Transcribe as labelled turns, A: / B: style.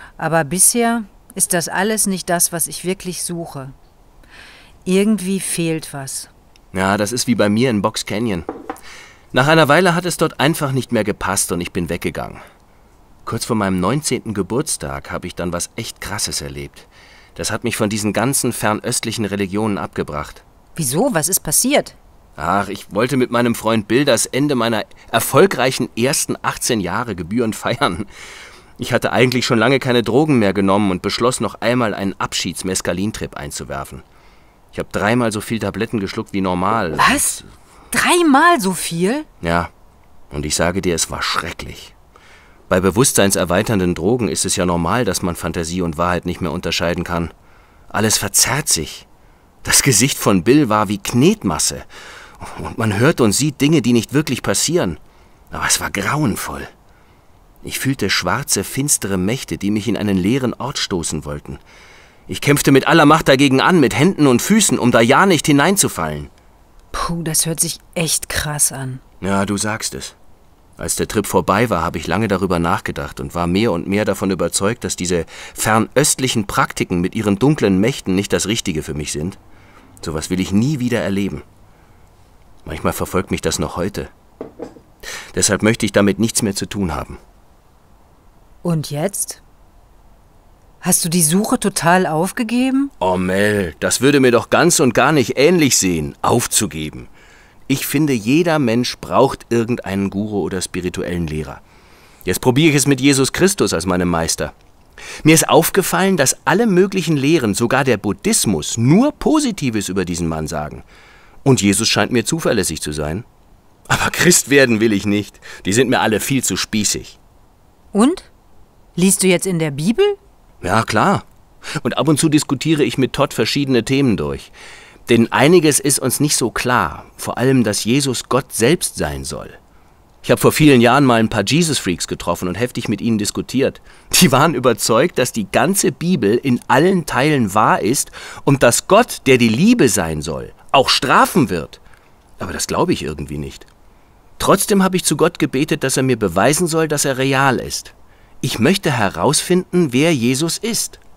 A: Aber bisher ist das alles nicht das, was ich wirklich suche. Irgendwie fehlt was.
B: Ja, das ist wie bei mir in Box Canyon. Nach einer Weile hat es dort einfach nicht mehr gepasst und ich bin weggegangen. Kurz vor meinem 19. Geburtstag habe ich dann was echt Krasses erlebt. Das hat mich von diesen ganzen fernöstlichen Religionen abgebracht.
A: Wieso? Was ist passiert?
B: Ach, ich wollte mit meinem Freund Bill das Ende meiner erfolgreichen ersten 18 Jahre gebührend feiern. Ich hatte eigentlich schon lange keine Drogen mehr genommen und beschloss noch einmal einen Abschieds-Mescalintrip einzuwerfen. Ich habe 3-mal so viel Tabletten geschluckt wie normal.
A: Was? 3-mal so viel?
B: Ja, und ich sage dir, es war schrecklich. Bei bewusstseinserweiternden Drogen ist es ja normal, dass man Fantasie und Wahrheit nicht mehr unterscheiden kann. Alles verzerrt sich. Das Gesicht von Bill war wie Knetmasse. Und man hört und sieht Dinge, die nicht wirklich passieren. Aber es war grauenvoll. Ich fühlte schwarze, finstere Mächte, die mich in einen leeren Ort stoßen wollten. Ich kämpfte mit aller Macht dagegen an, mit Händen und Füßen, um da ja nicht hineinzufallen.
A: Puh, das hört sich echt krass an.
B: Ja, du sagst es. Als der Trip vorbei war, habe ich lange darüber nachgedacht und war mehr und mehr davon überzeugt, dass diese fernöstlichen Praktiken mit ihren dunklen Mächten nicht das Richtige für mich sind. Sowas will ich nie wieder erleben. Manchmal verfolgt mich das noch heute. Deshalb möchte ich damit nichts mehr zu tun haben.
A: Und jetzt? Hast du die Suche total aufgegeben?
B: Oh Mel, das würde mir doch ganz und gar nicht ähnlich sehen, aufzugeben. Ich finde, jeder Mensch braucht irgendeinen Guru oder spirituellen Lehrer. Jetzt probiere ich es mit Jesus Christus als meinem Meister. Mir ist aufgefallen, dass alle möglichen Lehren, sogar der Buddhismus, nur Positives über diesen Mann sagen. Und Jesus scheint mir zuverlässig zu sein. Aber Christ werden will ich nicht. Die sind mir alle viel zu spießig.
A: Und? Liest du jetzt in der Bibel?
B: Ja, klar. Und ab und zu diskutiere ich mit Todd verschiedene Themen durch. Denn einiges ist uns nicht so klar, vor allem, dass Jesus Gott selbst sein soll. Ich habe vor vielen Jahren mal ein paar Jesus-Freaks getroffen und heftig mit ihnen diskutiert. Die waren überzeugt, dass die ganze Bibel in allen Teilen wahr ist und dass Gott, der die Liebe sein soll, auch strafen wird. Aber das glaube ich irgendwie nicht. Trotzdem habe ich zu Gott gebetet, dass er mir beweisen soll, dass er real ist. Ich möchte herausfinden, wer Jesus ist.